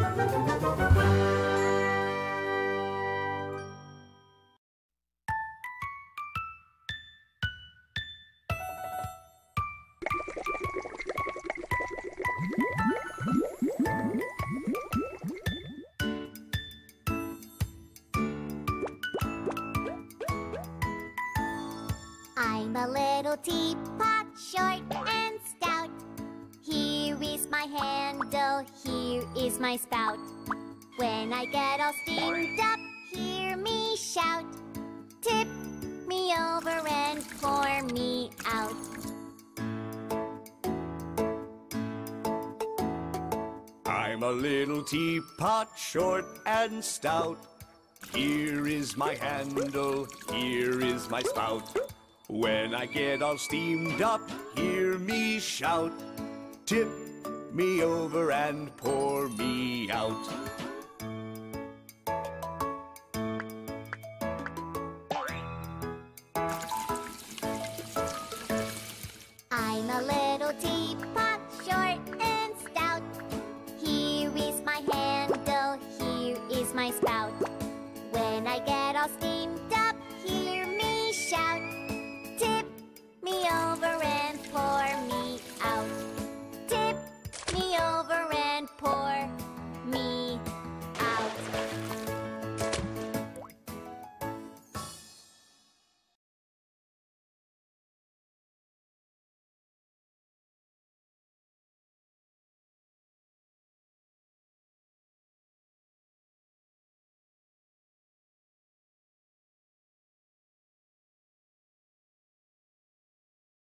I'm a little teapot, short and stout. Here is my handle, here is my spout. When I get all steamed up, hear me shout. Tip me over and pour me out. I'm a little teapot, short and stout. Here is my handle, here is my spout. When I get all steamed up, hear me shout. Tip me over and pour me out. I'm a little teapot, short and stout. Here is my handle, here is my spout. When I get all steamed